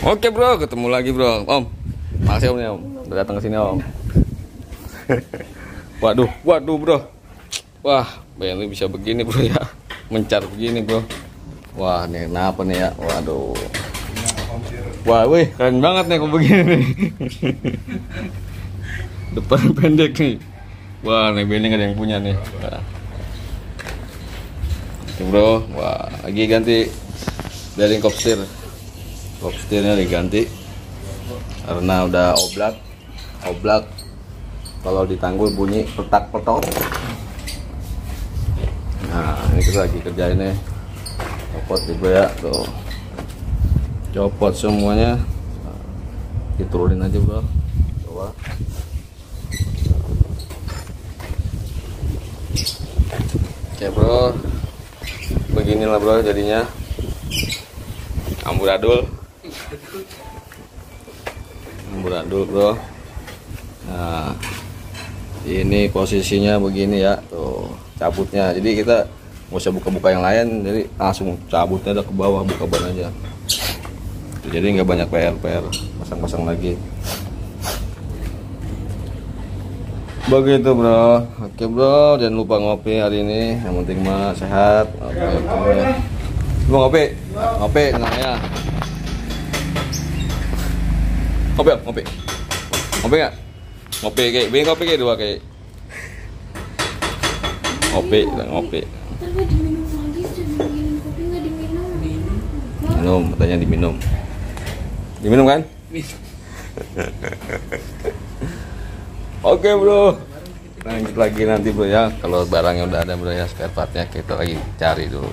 Oke bro, ketemu lagi bro. Om, makasih om ya om, udah datang ke sini om. Waduh bro. Wah, Bentley bisa begini bro ya, mencar begini bro. Wah, nih kenapa nih ya? Waduh. Wah, wih, keren banget nih kok begini nih. Depan pendek nih. Wah, nih Bentley nggak ada yang punya nih. Wah. Oke bro, wah lagi ganti dari kopstir. Kopstirnya diganti karena udah oblak. Kalau ditanggul bunyi petak-petok. Nah, ini kita lagi kerjain nih. Copot juga ya, tuh. Copot semuanya. Nah, diturunin aja bro. Coba. Oke bro, beginilah bro jadinya. Amburadul bro. Nah, ini posisinya begini ya, tuh cabutnya. Jadi kita nggak usah buka-buka yang lain, jadi langsung cabutnya udah ke bawah, buka ban aja. Jadi nggak banyak PR pasang-pasang lagi. Begitu bro. Oke bro, jangan lupa ngopi hari ini. Yang penting mah sehat. Oke. Ngopi namanya. Ngopi nggak? Ngopi kayak, bikin kopi kayak dua kayak. Ngopi. Minum, katanya diminum. Diminum kan? Oke bro, lanjut lagi nanti bro ya. Kalau barangnya udah ada bro ya, spare partnya kita lagi cari dulu.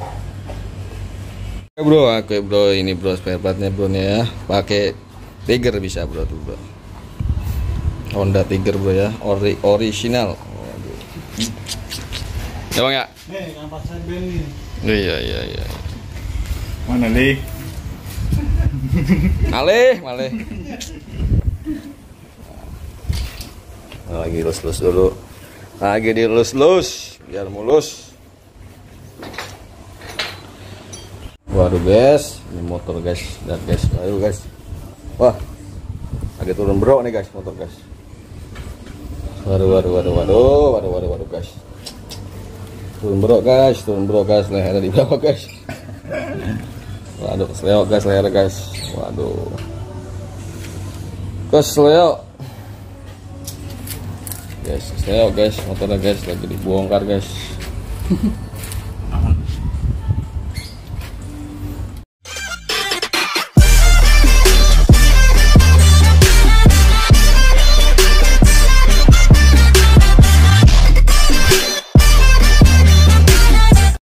Oke bro, ini bro spare partnya bro nih ya. Pakai Tiger bisa bro tuh bro. Honda Tiger bro ya, original. Waduh. Ya bang ya. Paksa Bentley. Iya. Mana nih? Malih. Lagi lus dulu. Lagi dilus biar mulus. Waduh guys, ini motor guys, lihat guys, ayo guys. Wah, lagi turun bro nih guys, motor guys. Waduh guys. Turun bro guys, lehernya di bawah guys. Waduh, kesleo guys, lehernya guys. Waduh, kesleo. Guys, motornya guys lagi dibongkar guys.